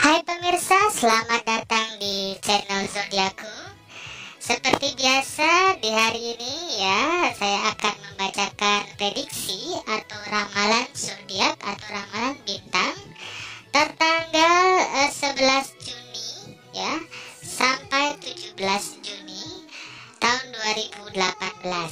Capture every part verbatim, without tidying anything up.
Hai pemirsa, selamat datang di channel Zodiakku. Seperti biasa di hari ini ya, saya akan membacakan prediksi atau ramalan zodiak atau ramalan bintang tertanggal eh, sebelas Juni ya sampai tujuh belas Juni tahun dua ribu delapan belas.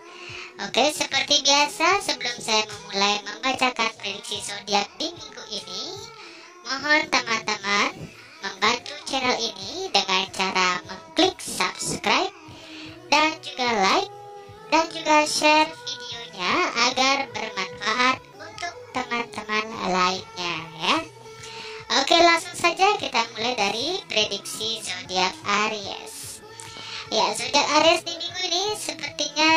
Oke, seperti biasa sebelum saya memulai membacakan prediksi zodiak di minggu ini, mohon teman-teman membantu channel ini dengan cara mengklik subscribe dan juga like dan juga share videonya agar bermanfaat untuk teman-teman lainnya ya. Oke, langsung saja kita mulai dari prediksi zodiak Aries. Ya, zodiak Aries di minggu ini sepertinya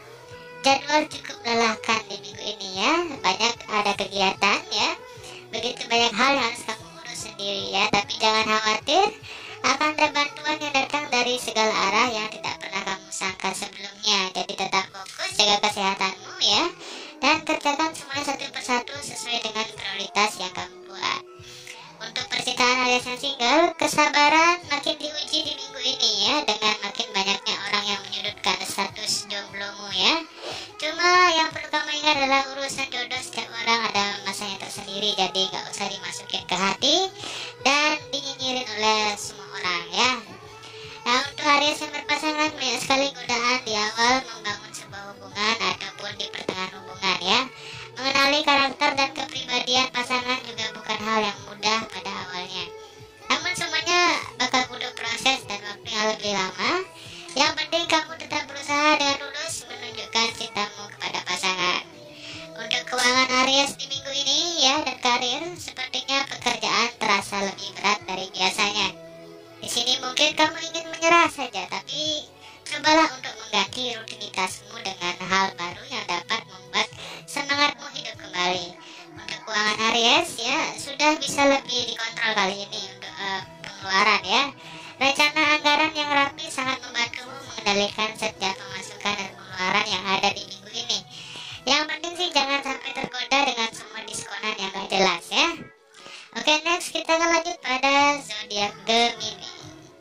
jadwal cukup melelahkan di minggu ini ya. Banyak ada kegiatan ya. Begitu banyak hal yang harus kamu urus sendiri ya. Tapi jangan khawatir, akan ada bantuan yang datang dari segala arah yang tidak pernah kamu sangka sebelumnya. Jadi tetap fokus, jaga kesehatanmu ya, dan kerjakan semuanya satu persatu sesuai dengan prioritas yang kamu buat. Untuk percintaan Aries yang single, kesabaran makin diuji di minggu ini ya, dengan makin banyaknya orang yang menyudutkan status jomblomu ya. Cuma yang perlu kamu ingat adalah urusan jodoh setiap orang ada masanya tersendiri, jadi nggak usah dimasukin ke hati dan dinyinyirin oleh semua orang ya. Nah, untuk Aries yang berpasangan, banyak sekali godaan di awal membangun sebuah hubungan ataupun di pertengahan hubungan ya. Mengenali karakter dan kepribadian pasangan juga bukan hal yang mudah pada awalnya. Namun semuanya bakal butuh proses dan waktu yang lebih lama. Yang penting kamu tetap berusaha dengan tulus menunjukkan cintamu kepada pasangan. Untuk keuangan Aries di minggu ini ya, dan karir, sepertinya pekerjaan terasa lebih berat dari biasanya. Di sini mungkin kamu ingin menyerah saja, tapi cobalah untuk mengganti rutinitasmu dengan hal baru yang dapat membuat semangatmu hidup kembali. Untuk keuangan Aries ya, sudah bisa lebih dikontrol kali ini untuk uh, pengeluaran ya. Rencana anggaran yang rapi sangat membantumu mengendalikan setiap pemasukan dan pengeluaran yang ada di minggu ini. Yang penting sih jangan sampai tergoda dengan semua diskonan yang gak jelas ya. Oke, next kita akan lanjut pada zodiak Gemini.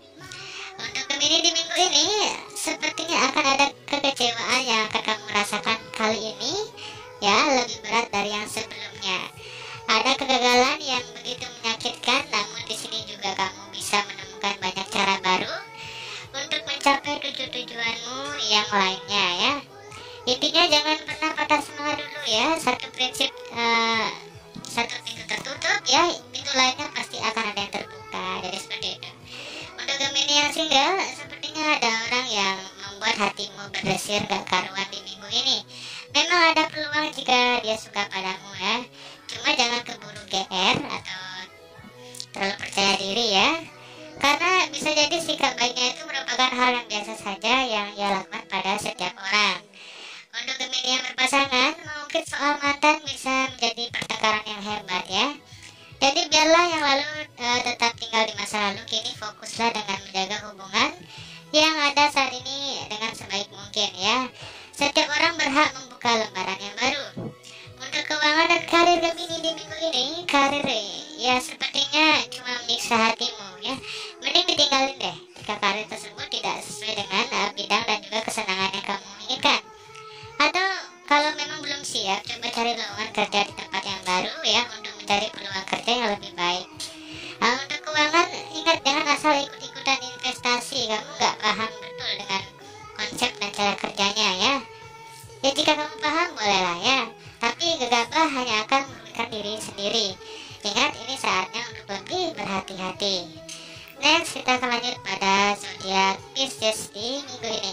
Untuk Gemini di minggu ini sepertinya akan ada kekecewaan yang akan kamu rasakan kali ini ya, lebih berat dari yang sebelumnya. Ada kegagalan yang begitu menyakitkan, namun di sini juga kamu bisa menemukan banyak cara baru untuk mencapai tujuan-tujuanmu yang lainnya ya. Intinya jangan pernah patah semangat dulu ya. Satu prinsip, uh, satu pintu tertutup ya, pintu lainnya pasti akan ada yang terbuka. Jadi seperti itu. Untuk Gemini yang single, sepertinya ada orang yang membuat hatimu berdesir gak karuan di minggu ini. Memang ada peluang jika dia suka padamu ya. Cuma jangan keburu G R atau terlalu percaya diri ya. Karena bisa jadi sikap baiknya itu merupakan hal yang biasa saja yang ia lakukan pada setiap orang. Untuk Gemini yang berpasangan, mungkin soal mantan bisa menjadi pertengkaran yang hebat ya. Jadi biarlah yang lalu uh, tetap tinggal di masa lalu. Kini fokuslah dengan menjaga hubungan yang ada saat ini dengan sebaik mungkin ya. Setiap orang berhak membuka lembaran yang baru. Untuk keuangan dan karir Gemini di minggu ini, karir ya sepertinya cuma menyiksa hatimu ya. Mending ditinggalin deh jika karir tersebut tidak sesuai dengan uh, bidang dan juga kesenangan yang kamu inginkan. Atau kalau memang belum siap, coba cari lowongan kerja di tempat yang baru ya, untuk mencari peluang kerja yang lebih baik. Nah, untuk keuangan, ingat jangan asal ikut-ikutan investasi, kamu nggak paham betul dengan konsep dan cara kerjanya ya. Ya jika kamu paham bolehlah ya, tapi gegabah hanya akan merugikan diri sendiri. Ingat, ini saatnya untuk lebih berhati-hati. Next kita akan lanjut pada zodiak Pisces di minggu ini.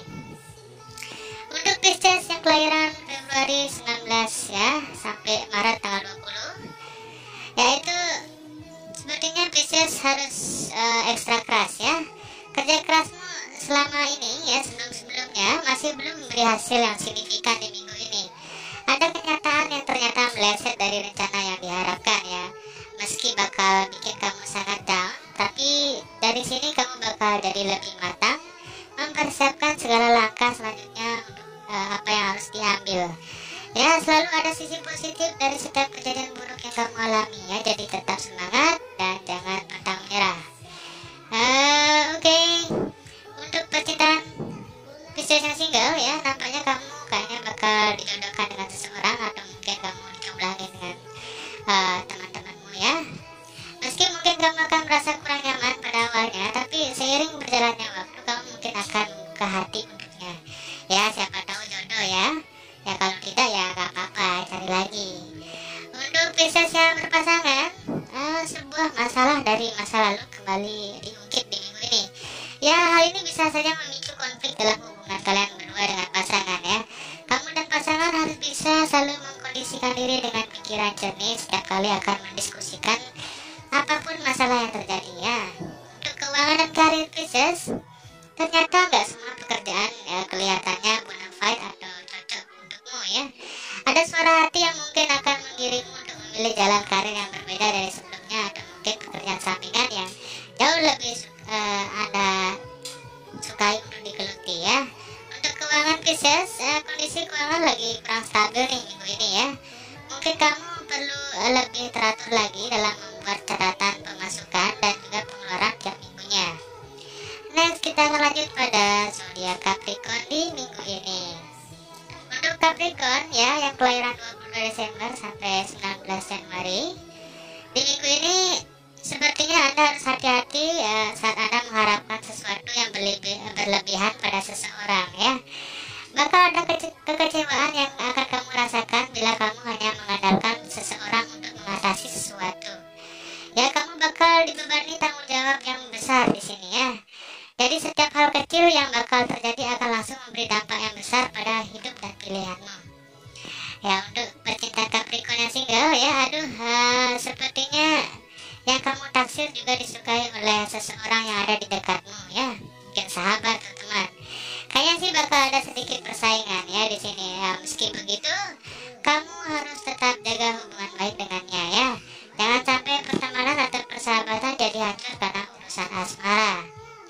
Untuk Pisces yang kelahiran Februari sembilan belas ya sampai Maret tanggal dua puluh, yaitu sepertinya Pisces harus uh, ekstra keras ya. Kerja kerasmu selama ini ya, sebelum-sebelumnya masih belum memberi hasil yang signifikan di minggu ini. Ada kenyataan yang ternyata meleset dari rencana yang diharapkan ya. Meski bakal bikin kamu sangat down, tapi dari sini kamu bakal jadi lebih matang, mempersiapkan segala langkah selanjutnya untuk uh, apa yang harus diambil. Ya, selalu ada sisi positif dari setiap kejadian buruk yang kamu alami ya. Jadi tetap semangat dan jangan patah kamu akan merasa kurang nyaman pada awalnya, tapi seiring berjalannya waktu kamu mungkin akan membuka hati untuknya. Ya, siapa tahu jodoh ya. Ya kalau tidak ya gak apa-apa, cari lagi. Untuk Pisces yang berpasangan, eh, sebuah masalah dari masa lalu kembali diungkit di minggu ini. Ya, hal ini bisa saja memicu konflik dalam hubungan kalian berdua dengan pasangan ya. Kamu dan pasangan harus bisa selalu mengkondisikan diri dengan pikiran jernih setiap kali akan mendiskusikan apapun masalah yang terjadi ya. Untuk keuangan dan karir Pisces, ternyata nggak semua pekerjaan ya kelihatannya bona fide atau cocok untukmu ya. Ada suara hati yang mungkin akan menggiringmu untuk memilih jalan karir yang berbeda dari sebelumnya, atau mungkin pekerjaan sampingan yang jauh lebih uh, Anda sukai untuk digeluti ya. Untuk keuangan Pisces, uh, kondisi keuangan lagi kurang stabil nih minggu ini ya. Mungkin kamu perlu uh, lebih teratur lagi dalam membuat catatan pemasukan dan juga pengeluaran tiap minggunya. Next, kita akan lanjut pada zodiak Capricorn di minggu ini. Untuk Capricorn ya, yang kelahiran dua puluh dua Desember sampai sembilan belas Januari, di minggu ini sepertinya Anda harus hati-hati ya, saat Anda mengharapkan sesuatu yang berlebih, berlebihan pada seseorang ya. Bakal ada kece- kekecewaan yang akan kamu rasakan bila kamu hanya mengandalkan seseorang untuk mengatasi sesuatu. Ya, kamu bakal dibebani tanggung jawab yang besar di sini ya. Jadi setiap hal kecil yang bakal terjadi akan langsung memberi dampak yang besar pada hidup dan pilihanmu. Ya, untuk pecinta Capricorn yang single ya, aduh, uh, sepertinya yang kamu taksir juga disukai oleh seseorang yang ada di dekatmu ya, mungkin sahabat atau teman. Kayaknya sih bakal ada sedikit persaingan ya di sini ya. Meski begitu, kamu harus tetap jaga hubungan baik dengannya ya. Jangan sampai pertemanan atau persahabatan jadi hancur karena urusan asmara.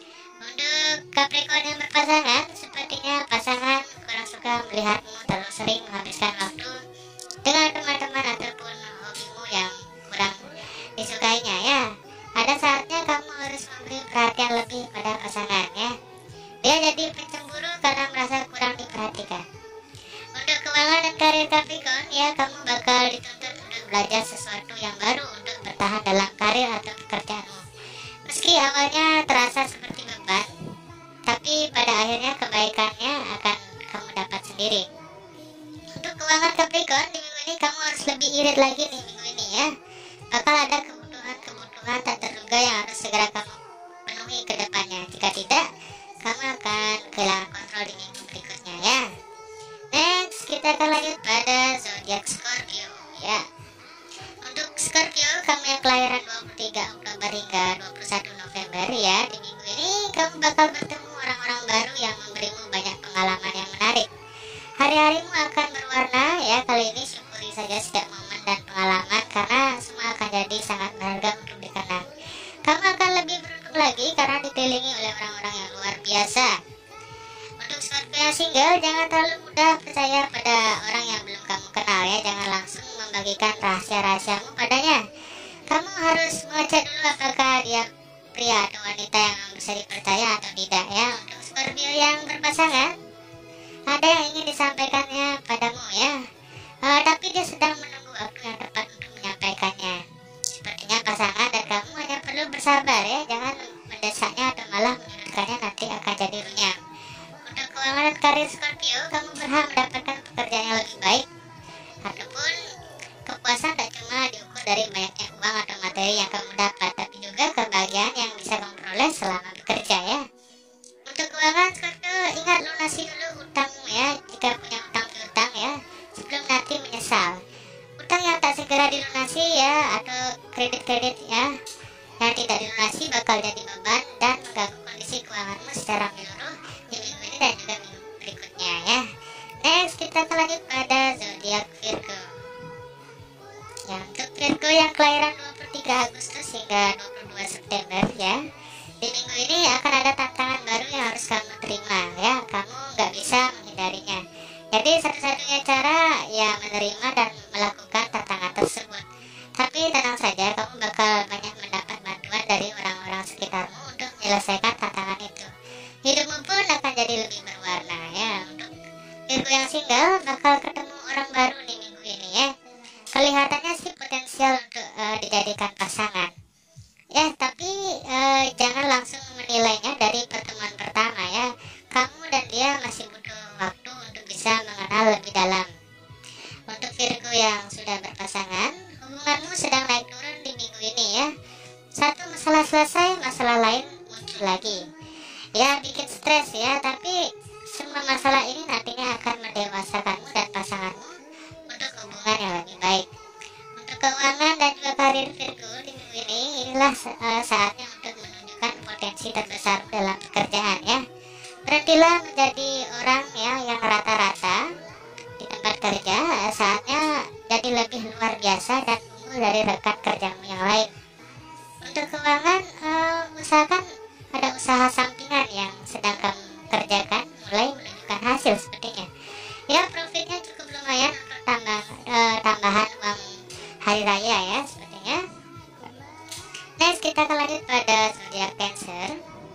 Untuk Capricorn yang berpasangan, sepertinya pasangan kurang suka melihatmu terlalu sering menghabiskan waktu dengan teman-teman ataupun hobimu yang kurang disukainya ya. Ada saatnya kamu harus memberi perhatian lebih pada pasangan ya. Dia jadi pencemburu karena merasa kurang diperhatikan. Untuk keuangan dan karir Capricorn ya, kamu bakal dituntut untuk belajar sesuatu yang baru untuk bertahan dalam karir atau pekerjaanmu. Meski awalnya terasa seperti beban, tapi pada akhirnya kebaikannya akan kamu dapat sendiri. Untuk keuangan Capricorn, di minggu ini kamu harus lebih irit lagi nih minggu ini ya. Bakal ada kebutuhan-kebutuhan tak terduga yang harus segera kamu penuhi ke depannya. Jika tidak, kamu akan kehilangan kontrol di minggu berikutnya ya. Next, kita akan lanjut pada zodiak Scorpio ya. Untuk Scorpio, kamu yang kelahiran dua puluh tiga Oktober hingga dua puluh satu November ya, di minggu ini kamu bakal bertemu orang-orang baru yang memberimu banyak pengalaman yang menarik. Hari-harimu akan berwarna ya, kali ini syukuri saja setiap momen dan pengalaman karena semua akan jadi sangat berharga untuk dikenang. Kamu akan lebih beruntung lagi karena dikelilingi oleh orang-orang yang luar biasa. Untuk Scorpio yang single, jangan terlalu mudah percaya pada orang yang belum kamu kenal ya. Jangan langsung membagikan rahasia-rahasiamu padanya. Kamu harus mengecek dulu apakah dia pria atau wanita yang bisa dipercaya atau tidak ya. Untuk Scorpio yang berpasangan, ada yang ingin disampaikannya padamu ya, uh, tapi dia sedang menunggu waktu yang tepat untuk menyampaikannya. Sepertinya pasangan dan kamu hanya perlu bersabar ya. Jangan mendesaknya atau malah menyudutkannya, nanti akan jadi runyam. Untuk keuangan dan karir Scorpio, kamu berhak mendapatkan pekerjaan yang lebih baik, ataupun kepuasan tak cuma diukur dari banyaknya uang atau materi yang kamu dapat, tapi juga kebahagiaan yang bisa kamu peroleh selama bekerja ya. Untuk keuangan Scorpio, ingat lunasi dulu utangmu ya, jika punya utang piutang ya, sebelum nanti menyesal. Utang yang tak segera dilunasi ya, atau kredit-kredit ya yang tidak dilunasi bakal jadi beban dan mengganggu kondisi keuanganmu secara menyeluruh di minggu ini dan juga minggu berikutnya ya. Next, kita akan lanjut pada zodiak Virgo. Ya, untuk Virgo yang kelahiran dua puluh tiga Agustus hingga dua puluh dua September ya, di minggu ini akan ada tantangan baru yang harus kamu terima ya. Kamu nggak bisa menghindarinya. Jadi satu-satunya cara ya menerima dan melakukan tantangan tersebut. Tapi tenang saja, kamu bakal banyak mendapat bantuan dari orang-orang sekitarmu untuk menyelesaikan tantangan itu. Hidupmu pun akan jadi lebih berwarna ya. Untuk Virgo yang single, bakal ketemu orang baru di minggu ini ya. Kelihatannya sih potensial untuk uh, dijadikan pasangan. Ya, tapi eh, jangan langsung menilainya dari pertemuan pertama ya. Kamu dan dia masih butuh waktu untuk bisa mengenal lebih dalam. Untuk Virgo yang sudah berpasangan, hubunganmu sedang naik turun di minggu ini ya. Satu masalah selesai, masalah lain muncul lagi. Ya, bikin stres ya, tapi semua masalah ini nantinya akan mendewasakanmu dan pasanganmu untuk hubungan yang lebih baik. Untuk keuangan dan juga karir Virgo di minggu ini, inilah uh, saatnya untuk menunjukkan potensi terbesar dalam pekerjaan ya. Berhentilah menjadi orang ya yang rata-rata di tempat kerja, saatnya jadi lebih luar biasa dan unggul dari rekan kerjamu yang lain. Untuk keuangan, uh, usahakan ada usaha sampingan yang sedang kamu kerjakan mulai menunjukkan hasil sepertinya. Ya, profitnya cukup lumayan untuk tambah, uh, tambahan uang hari raya ya sepertinya. Next, kita akan lanjut pada zodiak Cancer.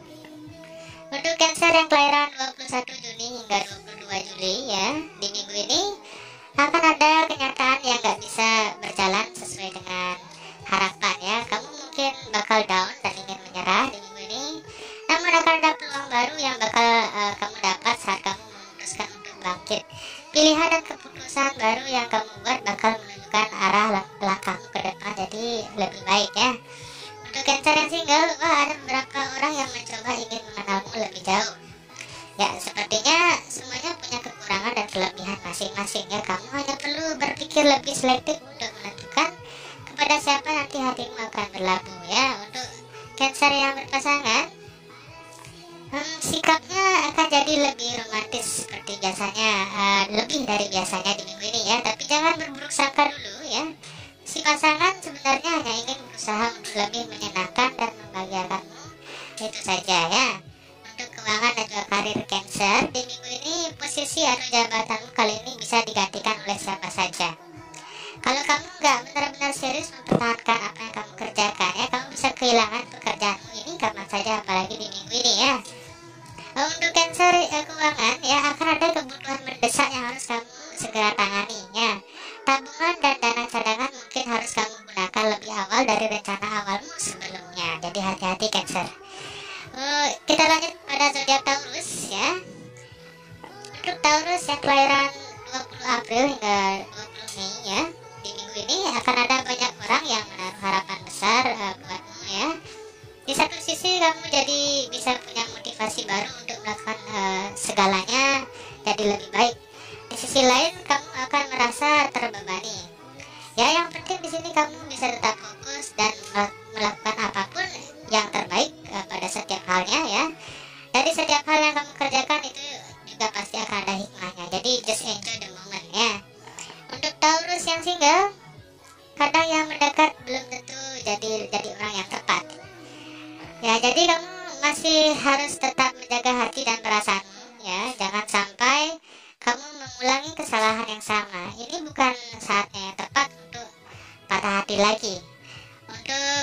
Untuk Cancer yang kelahiran dua puluh satu Juni hingga dua puluh dua Juli ya, di minggu ini akan ada kenyataan yang gak bisa berjalan sesuai dengan harapan ya. Kamu mungkin bakal down dan ingin menyerah di minggu ini, namun akan ada peluang baru yang bakal uh, kamu dapat saat kamu memutuskan untuk bangkit. Pilihan dan keputusan baru yang kamu buat bakal menunjukkan arah langkahmu ke depan jadi lebih baik ya. Untuk Cancer yang single, wah ada beberapa orang yang mencoba ingin mengenalmu lebih jauh. Ya, sepertinya semuanya punya kekurangan dan kelebihan masing-masing ya. Kamu hanya perlu berpikir lebih selektif untuk menentukan kepada siapa nanti hatimu akan berlabuh ya. Untuk Cancer yang berpasangan, hmm, sikapnya akan jadi lebih romantis seperti biasanya, uh, lebih dari biasanya di minggu ini ya. Tapi jangan berburuk sangka dulu ya. Si pasangan sebenarnya hanya ingin berusaha untuk lebih menyenangkan dan membahagiakanmu, itu saja ya. Untuk keuangan dan juga karir Cancer, di minggu ini posisi atau jabatanmu kali ini bisa digantikan oleh siapa saja. Kalau kamu nggak benar-benar serius mempertahankan apa yang kamu kerjakan ya, kamu bisa kehilangan pekerjaanmu ini kapan saja, apalagi di minggu ini ya. Untuk Cancer eh, keuangan ya, akan ada kebutuhan mendesak yang harus kamu segera tangani ya. Tabungan dan dana cadangan mungkin harus kamu gunakan lebih awal dari rencana awalmu sebelumnya. Jadi hati-hati Cancer. Uh, kita lanjut pada zodiak Taurus ya. Untuk Taurus yang kelahiran dua puluh April hingga dua puluh Mei ya, di minggu ini akan ada banyak orang yang menaruh harapan besar uh, buatmu ya. Di satu sisi kamu jadi bisa punya motivasi baru untuk melakukan uh, segalanya jadi lebih baik. Di sisi lain kamu akan merasa terbebani. Ya, yang penting di sini kamu bisa tetap fokus dan melakukan apapun yang terbaik uh, pada setiap halnya ya. Dari setiap hal yang kamu kerjakan itu juga pasti akan ada hikmahnya. Jadi just enjoy the moment ya. Untuk Taurus yang single, kadang yang mendekat belum tentu jadi jadi orang yang tepat. Ya, jadi kamu masih harus tetap menjaga hati dan perasaanmu ya. Jangan sampai kamu mengulangi kesalahan yang sama. Ini bukan saatnya yang tepat untuk patah hati lagi. Untuk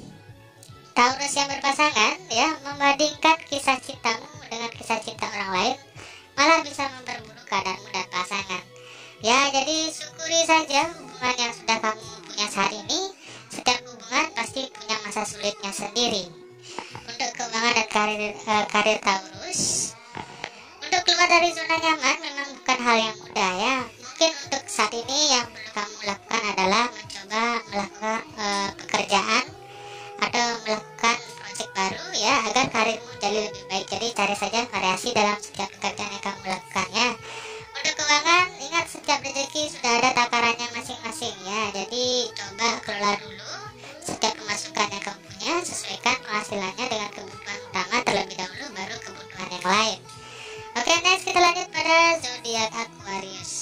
Taurus yang berpasangan ya, membandingkan kisah cintamu dengan kisah cinta orang lain malah bisa memperburuk keadaanmu dan pasangan. Ya, jadi syukuri saja hubungan yang sudah kamu punya saat ini. Setiap hubungan pasti punya masa sulitnya sendiri. Untuk keuangan dan karir, uh, karir Taurus, untuk keluar dari zona nyaman memang bukan hal yang mudah ya. Mungkin untuk saat ini yang perlu kamu lakukan adalah mencoba melakukan uh, pekerjaan atau melakukan proyek baru ya, agar karirmu jadi lebih baik. Jadi cari saja variasi dalam setiap pekerjaan yang kamu lakukan ya. Untuk keuangan, ingat setiap rezeki sudah ada takarannya masing-masing ya. Jadi coba kelola dulu setiap pemasukan yang kamu punya, sesuaikan penghasilannya dengan kebutuhan utama terlebih dahulu, baru kebutuhan yang lain. Oke, next kita lanjut pada zodiak Aquarius.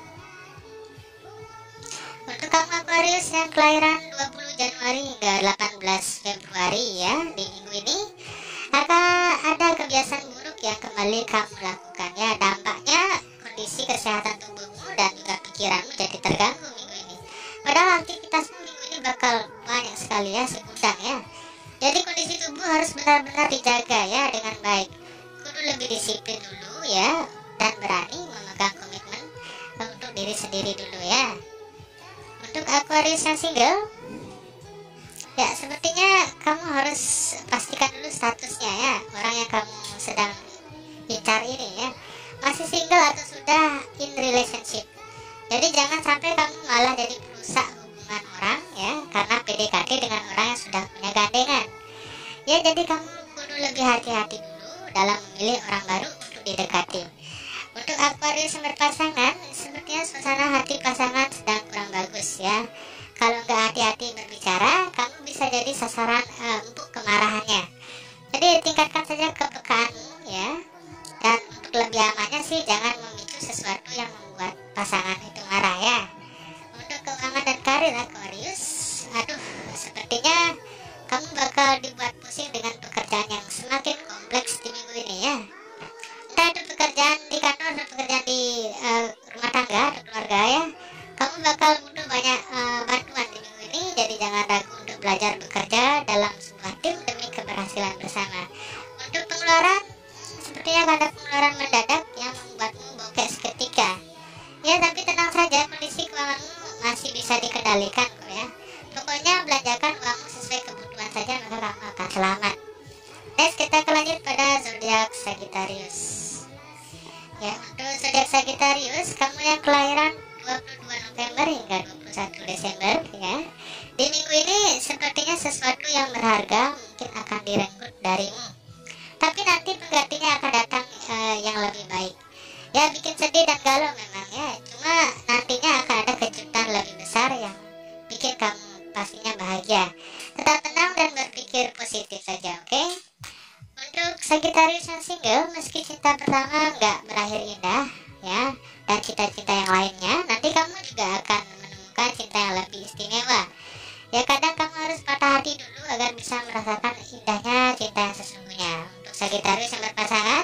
Untuk kamu Aquarius yang kelahiran dua puluh Januari hingga delapan belas Februari ya, di minggu ini akan ada kebiasaan buruk yang kembali kamu lakukan ya. Dampaknya kondisi kesehatan tubuhmu dan juga pikiranmu jadi terganggu minggu ini. Padahal aktivitasmu minggu ini bakal banyak sekali ya, segudang ya. Jadi kondisi tubuh harus benar-benar dijaga ya dengan baik. Kudu lebih disiplin dulu ya, dan berani memegang komitmen untuk diri sendiri dulu ya. Untuk Aquarius yang single, ya sepertinya kamu harus pastikan dulu statusnya ya, orang yang kamu sedang incar ini ya, masih single atau sudah in relationship. Jadi jangan sampai kamu malah jadi perusak hubungan orang ya, karena P D K T dengan orang yang sudah punya gandengan. Ya, jadi kamu kudu lebih hati-hati dulu dalam memilih orang baru untuk didekati. Untuk Aquarius yang berpasangan, sepertinya suasana hati pasangan sedang kurang bagus ya. Kalau nggak hati-hati berbicara, kamu bisa jadi sasaran uh, empuk kemarahannya. Jadi tingkatkan saja kepekaanmu ya. Dan untuk lebih amannya sih, jangan memicu sesuatu yang membuat pasangan itu marah ya. Untuk keuangan dan karir Aquarius, aduh, sepertinya kamu bakal dibuat pusing dengan pekerjaan yang semakin kompleks di minggu ini ya. Entah itu pekerjaan di kantor atau pekerjaan di uh, rumah tangga atau keluarga ya. Kamu bakal butuh banyak uh, bantuan di minggu ini, jadi jangan ragu untuk belajar bekerja dalam sebuah tim demi keberhasilan bersama. Untuk pengeluaran, sepertinya ada pengeluaran mendadak yang membuatmu bokeh seketika. Ya, tapi tenang saja, kondisi keuanganmu masih bisa dikendalikan kok ya. Pokoknya belanjakan uangmu sesuai kebutuhan saja, maka kamu akan selamat. Next, kita lanjut pada zodiak Sagittarius. Ya, untuk zodiak Sagittarius, kamu yang kelahiran dua puluh dua November hingga dua puluh satu Desember ya. Di minggu ini sepertinya sesuatu yang berharga mungkin akan direnggut darimu. Tapi nanti penggantinya akan datang uh, yang lebih baik. Ya, bikin sedih dan galau memang ya. Cuma nantinya akan ada kejutan lebih besar yang bikin kamu pastinya bahagia. Tetap tenang dan berpikir positif saja, oke? Okay? Untuk Sagittarius yang single, meski cinta pertama nggak berakhir indah ya, dan cita-cita yang lainnya, nanti kamu juga akan menemukan cinta yang lebih istimewa. Ya, kadang kamu harus patah hati dulu agar bisa merasakan indahnya cinta yang sesungguhnya. Untuk Sagittarius yang berpasangan,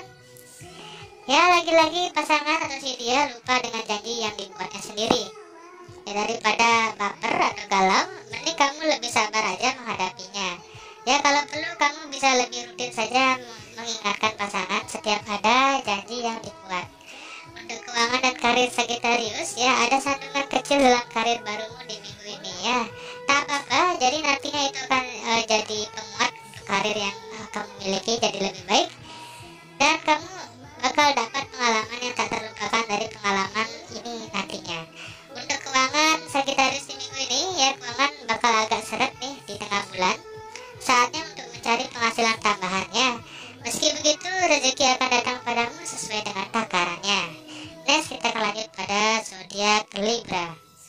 ya lagi-lagi pasangan atau si dia lupa dengan janji yang dibuatnya sendiri. Ya, daripada baper atau galau, mending kamu lebih sabar aja menghadapinya. Ya, kalau perlu kamu bisa lebih rutin saja mengingatkan pasangan setiap ada janji yang dibuat. Untuk keuangan dan karir Sagittarius, ya ada sandungan kecil dalam karir barumu di minggu ini ya. Tak apa-apa, jadi nantinya itu akan uh, jadi penguat untuk karir yang uh, kamu miliki jadi lebih baik. Dan kamu bakal dapat pengalaman yang tak terlupakan dari pengalaman ini nantinya. Untuk keuangan Sagittarius di minggu ini, ya keuangan bakal agak seret nih di tengah bulan. Saatnya untuk mencari penghasilan tambahannya. Meski begitu, rezeki akan datang padamu sesuai dengan takarannya. Next, kita akan lanjut pada zodiak Libra.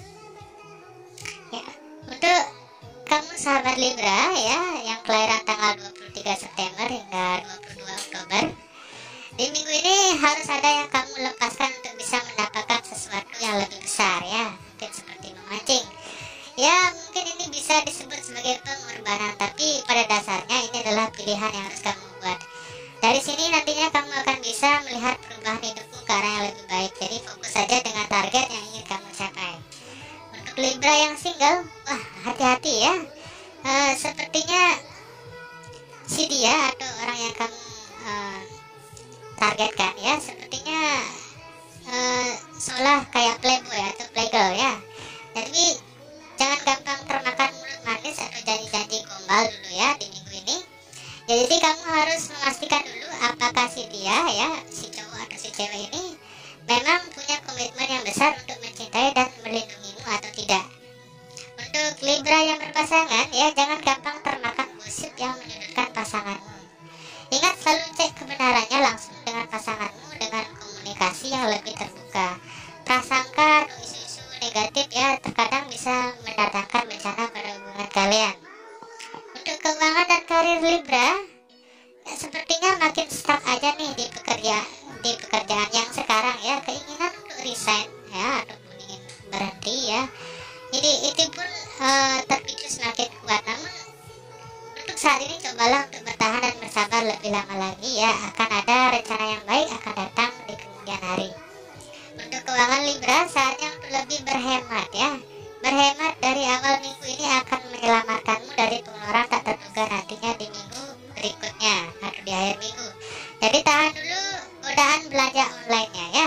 Ya, untuk kamu sahabat Libra ya, yang kelahiran tanggal dua puluh tiga September hingga dua puluh dua Oktober. Di minggu ini harus ada yang kamu lepaskan untuk bisa mendapatkan sesuatu yang lebih besar ya. Mungkin seperti memancing. Ya, mungkin ini bisa disebut sebagai pengorbanan, tapi pada dasarnya ini adalah pilihan yang harus kamu buat. Dari sini nantinya kamu akan bisa melihat perubahan hidupmu ke arah yang lebih baik. Jadi fokus saja dengan target yang ingin kamu capai. Untuk Libra yang single, wah hati-hati ya. Uh, sepertinya si dia atau orang yang kamu uh, targetkan ya, sepertinya uh, seolah kayak playboy atau playgirl ya. Jadi jangan gampang termakan mulut manis atau janji-janji gombal dulu ya di minggu ini. Ya, jadi kamu harus memastikan dulu apakah si dia ya, si cowok atau si cewek ini memang punya komitmen yang besar untuk mencintai dan melindungimu atau tidak. Untuk Libra yang berpasangan ya, jangan gampang termakan gosip yang menyudutkan pasanganmu. Ingat, selalu cek kebenarannya langsung dengan pasanganmu dengan komunikasi yang lebih terbuka. Prasangka atau isu-isu negatif ya terkadang bisa mendatangkan bencana pada hubungan kalian. Untuk keuangan dan karir Libra, ya, sepertinya makin stuck aja nih di pekerja di pekerjaan yang sekarang ya. Keinginan untuk resign ya ataupun ingin berhenti ya, jadi itu pun uh, terpicu semakin kuat. Namun untuk saat ini cobalah untuk bertahan dan bersabar lebih lama lagi ya. Akan ada rencana yang baik akan datang di kemudian hari. Untuk keuangan Libra, saatnya untuk lebih berhemat ya. Berhemat dari awal minggu ini akan menyelamatkanmu dari pengeluaran tak terduga nantinya di minggu berikutnya atau di akhir minggu. Jadi tahan dulu godaan belanja online-nya ya.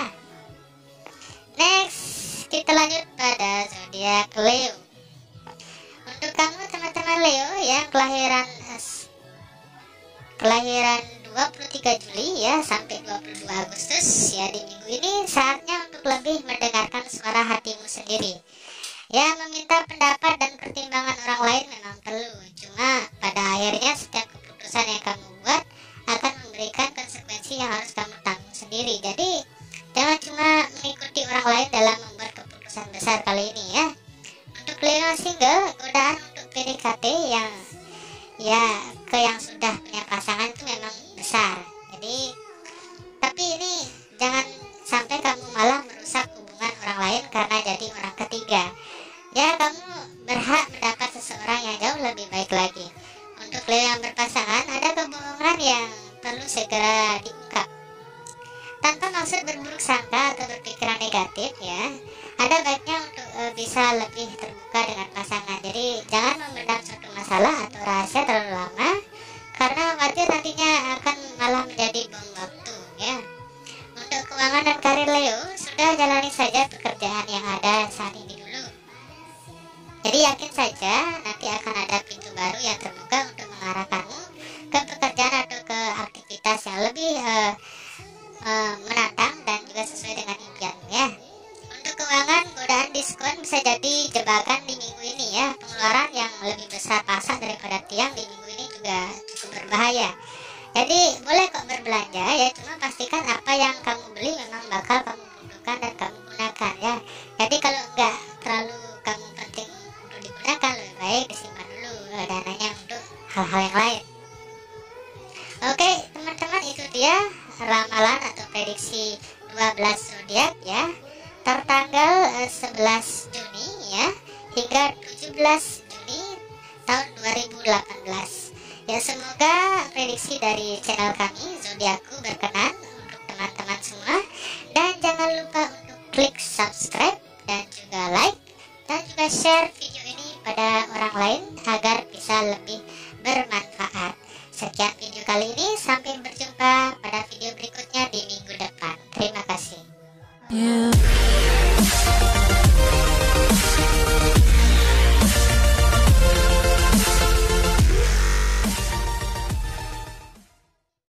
Next, kita lanjut pada zodiak Leo. Untuk kamu teman-teman Leo yang kelahiran kelahiran dua puluh tiga Juli ya sampai dua puluh dua Agustus ya, di minggu ini saatnya untuk lebih mendengarkan suara hatimu sendiri. Ya, meminta pendapat dan pertimbangan orang lain memang perlu, cuma pada akhirnya setiap keputusan yang kamu buat akan memberikan konsekuensi yang harus kamu tanggung sendiri. Jadi jangan cuma mengikuti orang lain dalam membuat keputusan besar kali ini ya. Untuk Leo single, godaan untuk P D K T yang ya ke yang sudah punya pasangan itu memang besar. Jadi tapi ini jangan sampai kamu malah merusak hubungan orang lain karena jadi orang ketiga. Ya, kamu berhak mendapat seseorang yang jauh lebih baik lagi. Untuk Leo yang berpasangan, ada kebohongan yang perlu segera diungkap tanpa maksud berburuk sangka atau berpikiran negatif ya. Ada baiknya untuk e, bisa lebih terbuka dengan pasangan. Jadi jangan memendam suatu masalah atau rahasia terlalu lama, karena khawatir nantinya akan malah menjadi bom waktu ya. Untuk keuangan dan karir Leo, sudah jalani saja pekerjaan yang ada saat ini dulu. Jadi yakin saja nanti akan ada pintu baru yang terbuka untuk mengarahkanmu ke pekerjaan atau ke aktivitas yang lebih uh, uh, menantang dan juga sesuai dengan impianmu ya. Untuk keuangan, godaan diskon bisa jadi jebakan di minggu ini ya. Pengeluaran yang lebih besar pasak daripada tiang di minggu ini juga cukup berbahaya. Jadi boleh kok berbelanja ya, cuma pastikan apa yang kamu beli memang bakal kamu butuhkan dan kamu gunakan ya. Jadi kalau enggak terlalu kamu penting untuk digunakan, lebih baik disimpan dulu dananya untuk hal-hal yang lain. Oke teman-teman, itu dia ramalan atau prediksi dua belas zodiak ya, tertanggal eh, sebelas Juni ya hingga tujuh belas Juni tahun dua ribu delapan belas. Ya, semoga prediksi dari channel kami Zodiakku berkenan untuk teman-teman semua, dan jangan lupa untuk klik subscribe dan juga like dan juga share video ini pada orang lain agar bisa lebih bermanfaat. Sekian video kali ini, sampai berjumpa pada video berikutnya di minggu depan. Terima kasih. Yeah.